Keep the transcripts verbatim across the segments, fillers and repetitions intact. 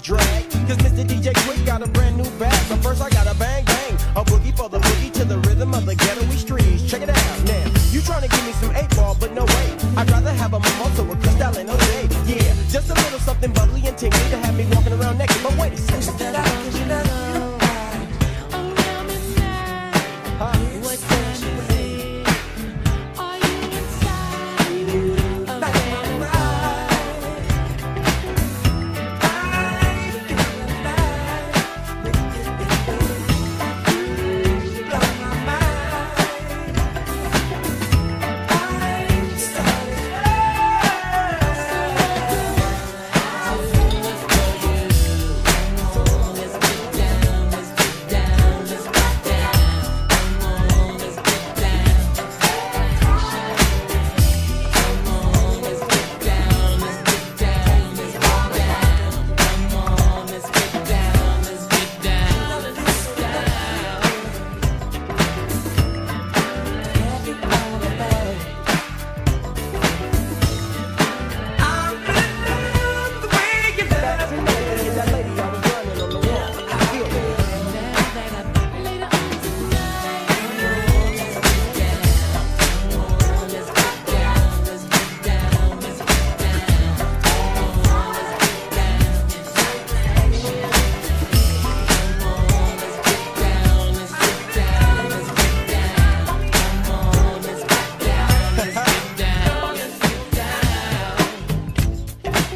drag. Cause Mister D J Quick got a brand new bag. But first I gotta bang bang, a boogie for the boogie to the rhythm of the ghetto-y streets. Check it out now. You trying to give me some eight ball, but no way. I'd rather have a mimosa with Cristal and Jose. Yeah, just a little something bubbly and tingly to have me walking around naked. But wait a second.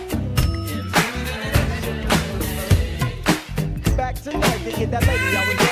Tonight to get that lady I was